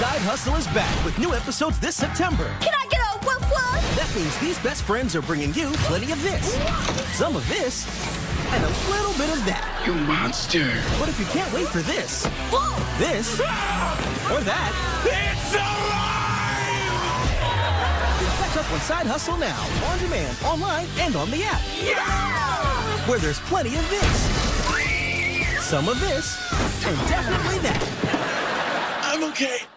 Side Hustle is back with new episodes this September. Can I get a woof woof? That means these best friends are bringing you plenty of this, some of this, and a little bit of that. You monster. But if you can't wait for this, this, or that, It's alive! then catch up on Side Hustle now, on demand, online, and on the app. Yeah! Where there's plenty of this, some of this, and definitely that. I'm okay.